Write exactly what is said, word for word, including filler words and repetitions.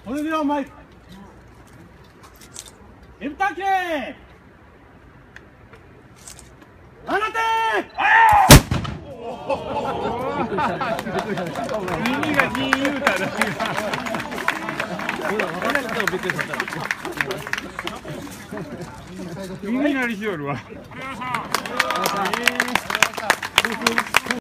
それではマイクエブタキレ放て耳がジーン言うたら耳鳴りしよるわ。